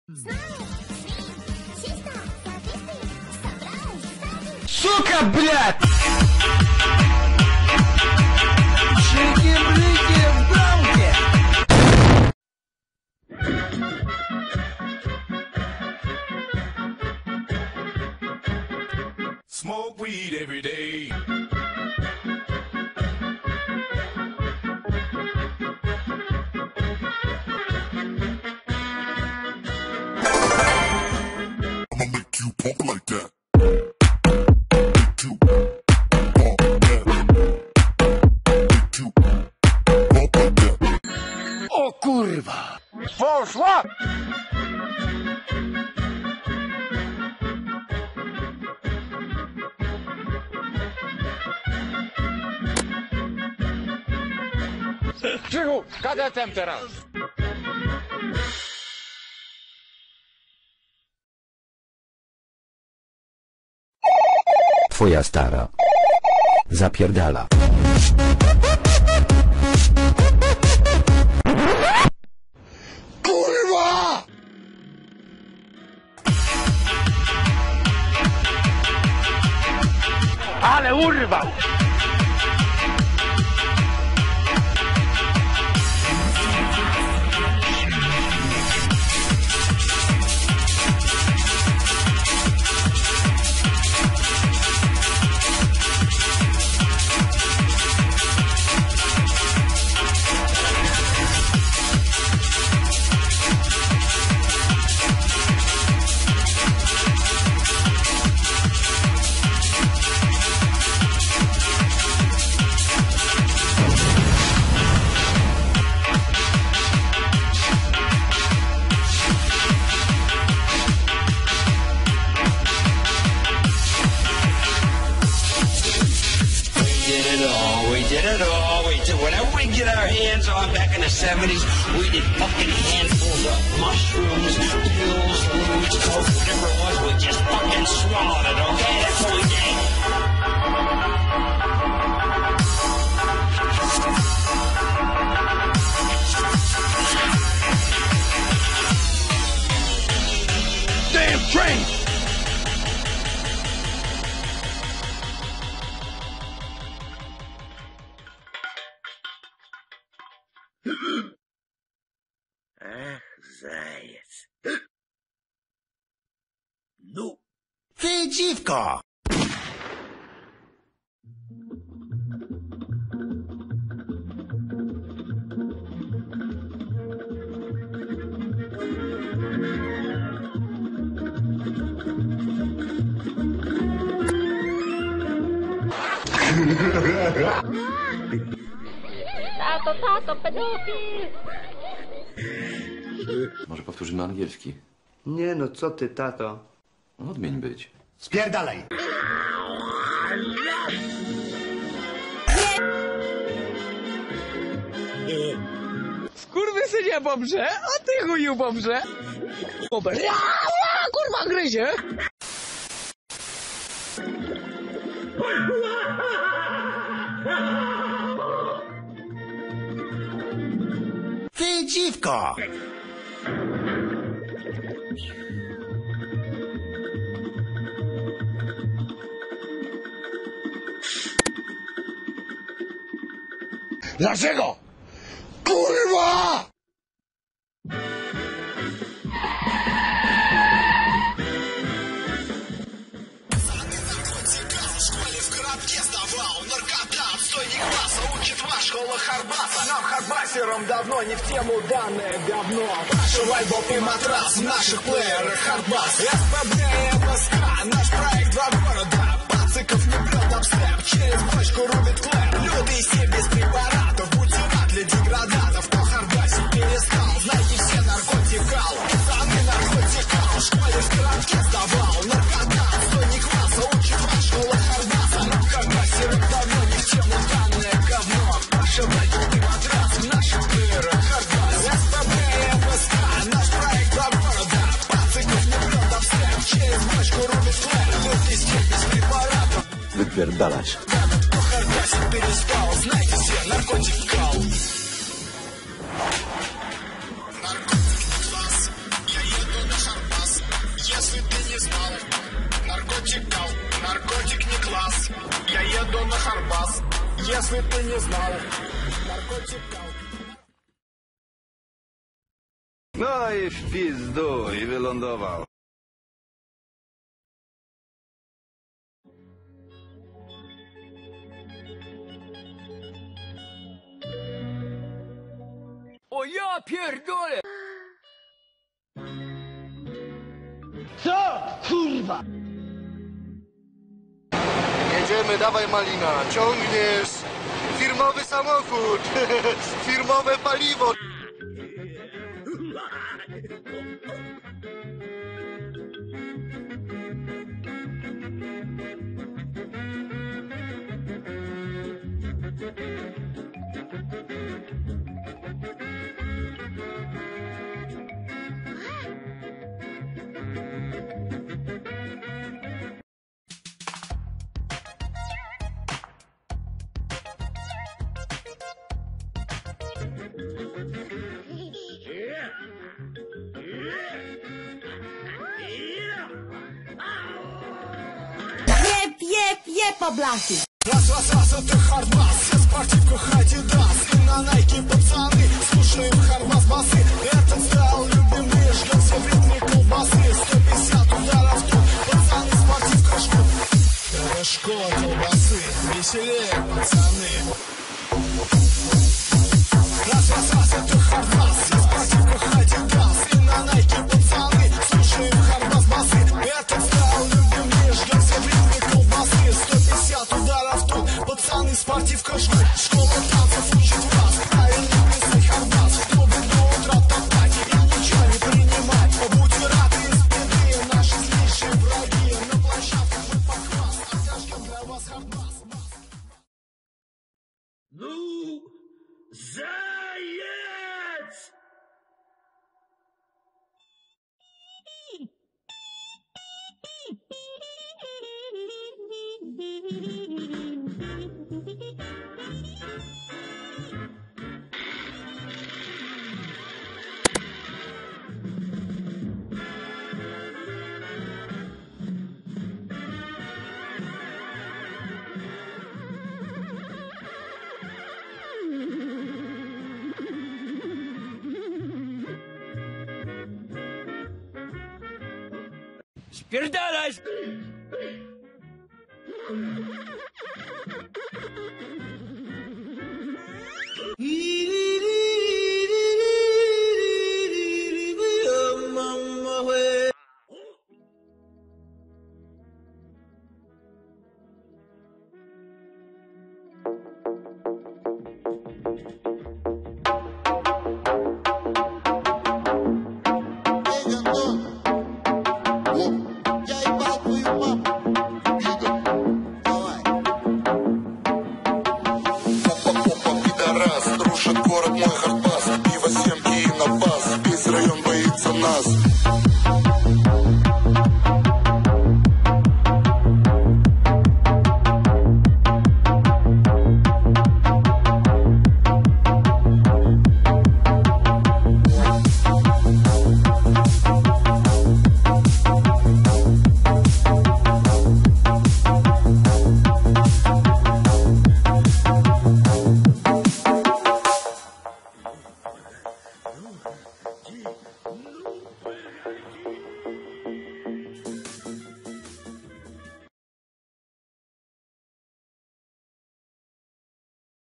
Сука, блядь! Чики-брики в дамке! Smoke weed every day. I'ma make you pump like that. Make you pump like that. Make you pump like that. O kurwa! Poszła! Krzychu, kadetem teraz! Twoja stara zapierdala. Kurwa! Ale urwał! Whenever we get our hands on back in the 70s, we did fucking handfuls of mushrooms, pills, fluids, coke, whatever it was, we just fucking swallowed it, okay? That's what we did. Damn train! Ach, zajec. No. Ty dziwko! Tato, pedofil! Może powtórzymy angielski? Nie no, co ty, tato? Odmień być. Spierdalaj! Skurwysynie bobrze, a ty chuju bobrze! Kurwa gryzie! Ty dziwko! Dlaczego? Kurwa! Школа Харбаса, нам хардбасерам давно не в тему данное говно. Наши вайбоп и матрас в наших плеерах Хардбас. СПБ и МСК, наш проект два города. Пациков не бьет обстеп, через бочку рубит клэп. Лютый стиль без препаратов, бутера для деградатов. Кто хардбасить перестал, знаете все наркотикал. Пацаны наркотикал, в школе в коротке сдавал. Наркотат, стойник класса, учит вас школа Хардбаса. Нам хардбасерам давно не в тему данное говно. Вайбоп и матрас в наших плеерах Хардбас. СПБ и МСК, наш проект два города. Пациков не бьет обстеп, через бочку рубит клэп. Лютый стиль без препаратов. Wypierdalać. Кто хардбасить перестал, знаете все наркотикал. Наркотик класс, я еду на если ты не знал. Наркотик. No i w pizdu i wylądował. O ja pierdolę! Jedziemy, dawaj Malina, ciągniesz. Firmowy samochód, firmowe paliwo. Je po blachy. Раз, это хардбас, все спортивку Адидас. И на Найке пацаны, слушаем хардбас басы. Этот стайл любимый, ждем все в ритме колбасы. 150 ударов тут, пацаны спортивка жгут. Школа колбасы, веселее пацаны. Раз, это хардбас, все спортивку Адидас. И на Найке пацаны, слушаем хардбас басы. Этот стайл любимый, ждем все в ритме колбасы. 150 ударов тут, пацаны спортивка жгут. Школа танцев учит вас, правильно писать хардбас. Чтобы до утра топтать и ничего не принимать. Будьте рады из беды, наши злейшие враги. На площадках мы похвас, а зажгем для вас хардбас. Ну, заяц! Spierdalaj! Дружит город мой хардбас. Пиво, семки и на бас. Весь район боится нас.